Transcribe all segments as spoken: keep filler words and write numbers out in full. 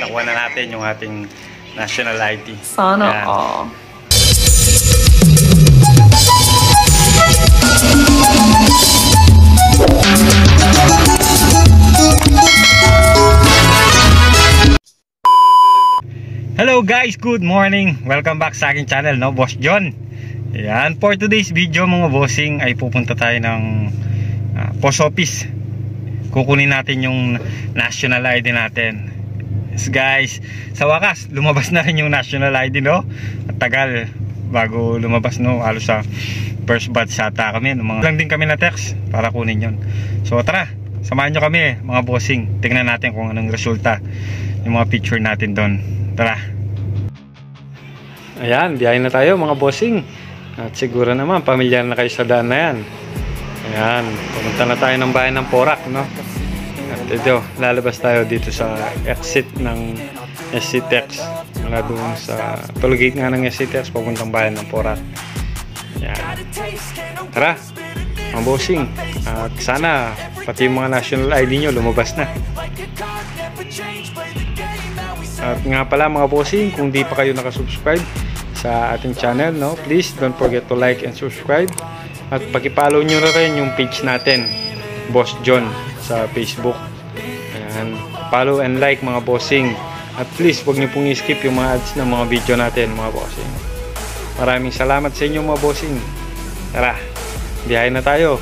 nakuha na natin yung ating national I D. Sana all. Hello guys, good morning. Welcome back sa aking channel, no, Boss John. Ayan, for today's video mga bossing ay pupunta tayo ng uh, post office. Kukunin natin yung national I D natin. Yes guys, sa wakas lumabas na rin yung national I D, no. At tagal bago lumabas, no. Halos sa first batch ata kami, no? Mga lang din kami na text para kunin yon. So tara, samahan nyo kami mga bossing. Tingnan natin kung anong resulta yung mga picture natin doon. Tara. Ayan, biyahe na tayo mga bossing. At siguro naman pamilyar na kayo sa daan na yan. Ayan, pumunta na tayo ng bayan ng Porac, no? At ito, lalabas tayo dito sa exit ng S C Tex. Mula doon sa tollgate nga ng S C Tex, papuntang bayan ng Porac. Ayan. Tara, mga bossing. At sana pati yung mga national I D nyo lumabas na. At nga pala mga bossing, kung di pa kayo nakasubscribe sa ating channel, no, please don't forget to like and subscribe. At pakipollow nyo na rin yung page natin, Boss John, sa Facebook. Ayan, follow and like mga bossing. At please wag nyo pong i-skip yung mga ads ng mga video natin mga bossing. Maraming salamat sa inyo mga bossing. Tara, biyahe na tayo.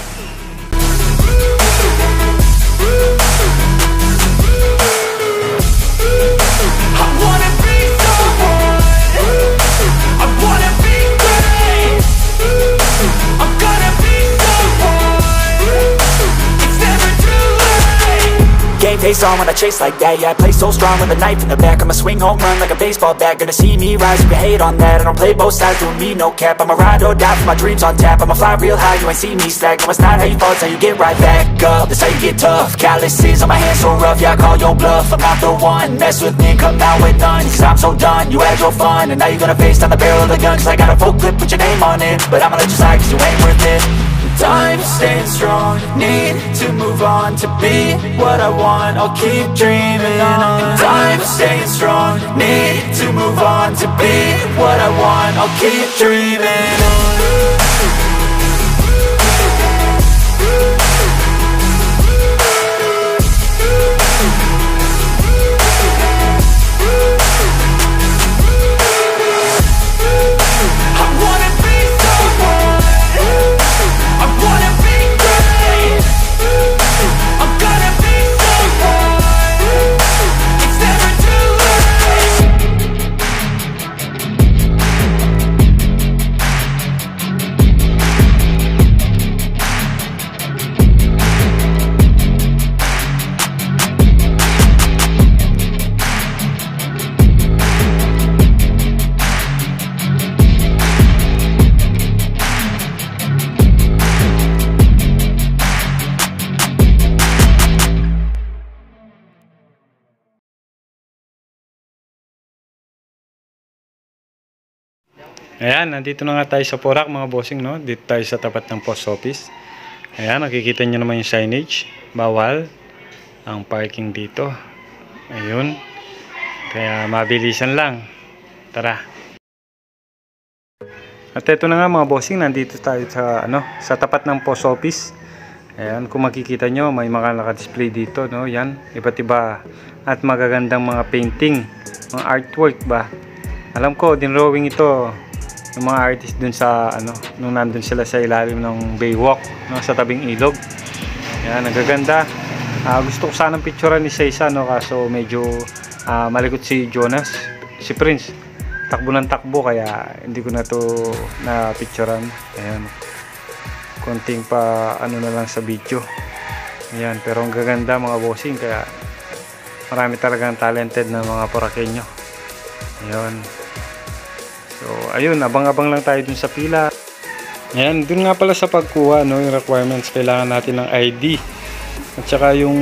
Face on when I chase like that. Yeah, I play so strong with a knife in the back. I'ma swing home run like a baseball bat. Gonna see me rise if you hate on that. I don't play both sides, doing me no cap. I'm a ride or die for my dreams on tap. I'ma fly real high, you ain't see me slack. No, it's not how you fall, it's how you get right back up. That's how you get tough. Calluses on my hands so rough, yeah, I call your bluff. I'm not the one, mess with me, come out with none. Cause I'm so done, you had your fun. And now you're gonna face down the barrel of the gun. Cause I got a full clip with your name on it. But I'ma let you slide cause you ain't worth it. I'm staying strong, need to move on to be what I want, I'll keep dreaming on. I'm staying strong, need to move on to be what I want, I'll keep dreaming on. Ayan, nandito na nga tayo sa Porac mga bossing, no? Dito tayo sa tapat ng post office. Ayan, nakikita nyo naman yung signage. Bawal ang parking dito. Ayun. Kaya mabilisan lang. Tara. At ito na nga mga bossing, nandito tayo sa, ano, sa tapat ng post office. Ayan, kung makikita nyo, may mga naka-display dito, no? Yan, iba't iba at magagandang mga painting, mga artwork ba. Alam ko, dinrawing ito ng mga artist dun sa ano, nung nandun sila sa ilalim ng Baywalk, no, sa tabing ilog. Yan, nagaganda. Uh, gusto ko sanang picturean ni Seiza, no, kaso medyo uh, malikot si Jonas, si Prince. Takbo ng takbo kaya hindi ko na to na picturean. Ayan. Konting pa ano na lang sa video. Ayan, pero ang gaganda mga bossing, kaya marami talagang talented na mga Poraqueño. Ayan. So, ayun, abang-abang lang tayo dun sa pila. Ayan, dun nga pala sa pagkuha, no, yung requirements, kailangan natin ng I D. At saka yung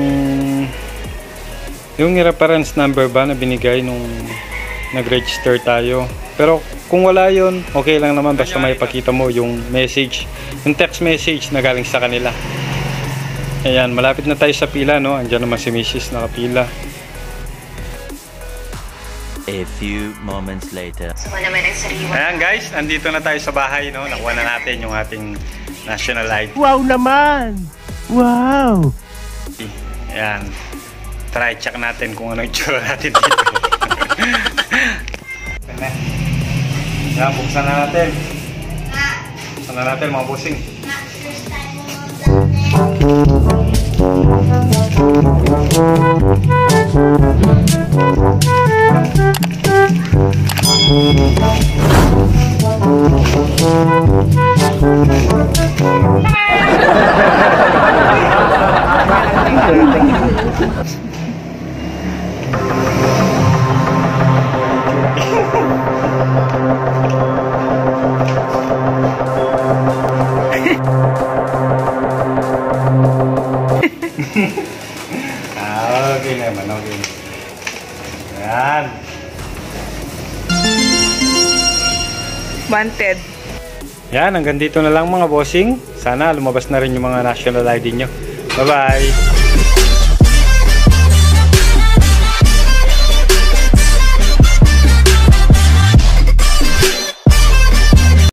yung reference number ba na binigay nung nag-register tayo. Pero kung wala yon, okay lang naman, basta may pakita mo yung message, yung text message na galing sa kanila. Ayan, malapit na tayo sa pila, no. Andiyan naman si Missus nakapila. A few moments later. Ayan guys, andito na tayo sa bahay, no? Nakuha na natin yung ating national I D. Wow naman! Wow! Ayan. Try check natin kung ano yung tsura natin dito. Ayan, buksan na natin. Buksan na natin mga bossing. Ah, okay naman, okay. Ayan. Wanted. Yan, hanggang dito na lang mga bossing. Sana lumabas na rin yung mga national I D nyo. Bye-bye!